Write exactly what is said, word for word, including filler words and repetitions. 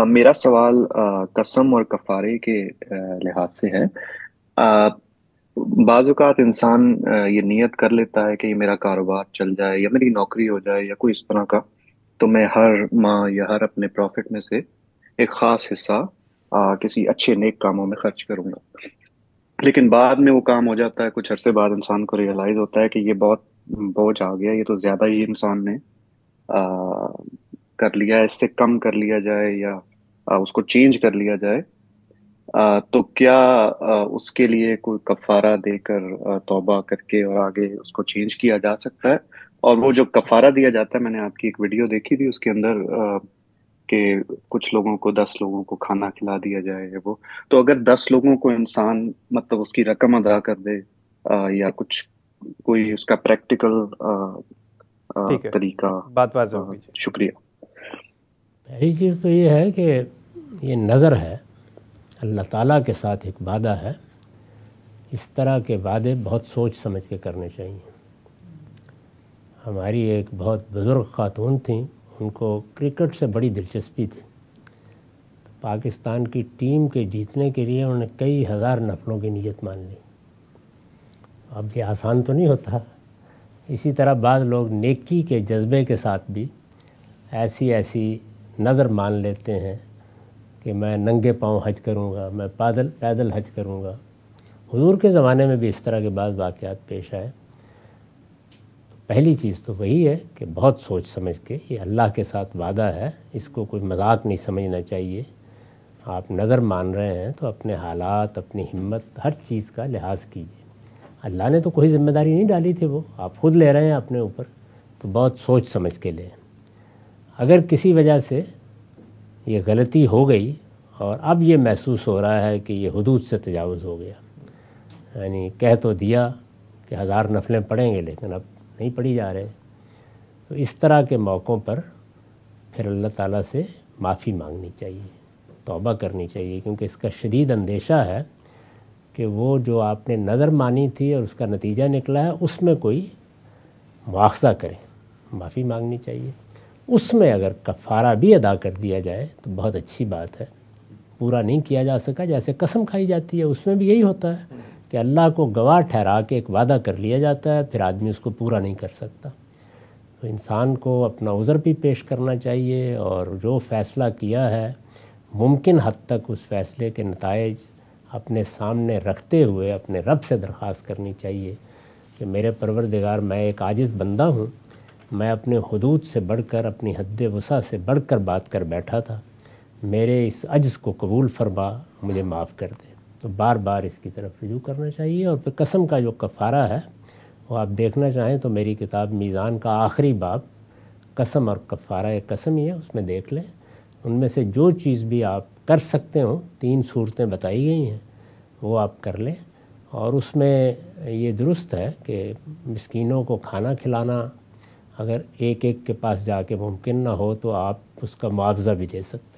अब मेरा सवाल अ, कसम और कफारे के अ, लिहाज से है। अ, बाज़ औक़ात इंसान अ, ये नियत कर लेता है कि ये मेरा कारोबार चल जाए या मेरी नौकरी हो जाए या कोई इस तरह का, तो मैं हर माह या हर अपने प्रॉफिट में से एक ख़ास हिस्सा अ, किसी अच्छे नेक कामों में खर्च करूंगा। लेकिन बाद में वो काम हो जाता है, कुछ अरसे बाद इंसान को रियलाइज होता है कि ये बहुत बोझ आ गया, ये तो ज्यादा ही इंसान ने आ, कर लिया है, इससे कम कर लिया जाए या आ, उसको चेंज कर लिया जाए। आ, तो क्या आ, उसके लिए कोई कफारा देकर आ, तौबा करके और आगे उसको चेंज किया जा सकता है? और वो जो कफारा दिया जाता है, मैंने आपकी एक वीडियो देखी थी, उसके अंदर आ, कि कुछ लोगों को, दस लोगों को खाना खिला दिया जाए है वो। तो अगर दस लोगों को इंसान मतलब उसकी रकम अदा कर दे, आ, या कुछ कोई उसका प्रैक्टिकल ठीक है, तरीका। बात वाज़ेह आ, होगी जी। शुक्रिया। पहली चीज़ तो ये है कि ये नज़र है, अल्लाह ताला के साथ एक वादा है। इस तरह के वादे बहुत सोच समझ के करने चाहिए। हमारी एक बहुत बुज़ुर्ग खातून थी, उनको क्रिकेट से बड़ी दिलचस्पी थी। तो पाकिस्तान की टीम के जीतने के लिए उन्होंने कई हज़ार नफलों की नीयत मान ली। अब ये आसान तो नहीं होता। इसी तरह बाद लोग नेकी के जज्बे के साथ भी ऐसी ऐसी नज़र मान लेते हैं कि मैं नंगे पाँव हज करूँगा, मैं पैदल पैदल हज करूँगा। हुजूर के ज़माने में भी इस तरह के बाद वाक़यात पेश आए। पहली चीज़ तो वही है कि बहुत सोच समझ के, ये अल्लाह के साथ वादा है, इसको कोई मजाक नहीं समझना चाहिए। आप नज़र मान रहे हैं तो अपने हालात, अपनी हिम्मत, हर चीज़ का लिहाज कीजिए। अल्लाह ने तो कोई ज़िम्मेदारी नहीं डाली थी, वो आप खुद ले रहे हैं अपने ऊपर, तो बहुत सोच समझ के लें। अगर किसी वजह से ये गलती हो गई और अब ये महसूस हो रहा है कि ये हुदूद से तजावुज़ हो गया, यानी कह तो दिया कि हज़ार नफलें पढ़ेंगे लेकिन अब नहीं पढ़ी जा रहे, तो इस तरह के मौक़ों पर फिर अल्लाह ताला से माफ़ी मांगनी चाहिए, तौबा करनी चाहिए। क्योंकि इसका शदीद अंदेशा है कि वो जो आपने नज़र मानी थी और उसका नतीजा निकला है, उसमें कोई मुआवज़ा करे, माफ़ी मांगनी चाहिए। उसमें अगर कफ़ारा भी अदा कर दिया जाए तो बहुत अच्छी बात है। पूरा नहीं किया जा सका, जैसे कसम खाई जाती है, उसमें भी यही होता है कि अल्लाह को गवाह ठहरा के एक वादा कर लिया जाता है, फिर आदमी उसको पूरा नहीं कर सकता। तो इंसान को अपना उज़र भी पेश करना चाहिए और जो फ़ैसला किया है मुमकिन हद तक उस फ़ैसले के नताइज अपने सामने रखते हुए अपने रब से दरख्वास्त करनी चाहिए कि मेरे परवरदिगार, मैं एक आजिज़ बंदा हूँ, मैं अपने हुदूद से बढ़कर, अपनी हद वसा से बढ़कर बात कर बैठा था, मेरे इस अज्ज़ को कबूल फरमा, मुझे माफ़ कर दे। तो बार बार इसकी तरफ रुजू करना चाहिए। और फिर कसम का जो कफ़ारा है वो आप देखना चाहें तो मेरी किताब मीज़ान का आखिरी बाब कसम और कफ़ारा एक कसम ही है, उसमें देख लें। उनमें से जो चीज़ भी आप कर सकते हो, तीन सूरतें बताई गई हैं, वो आप कर लें। और उसमें ये दुरुस्त है कि मिस्कीनों को खाना खिलाना अगर एक एक के पास जाके मुमकिन ना हो तो आप उसका मुआवज़ा भी दे सकते हैं।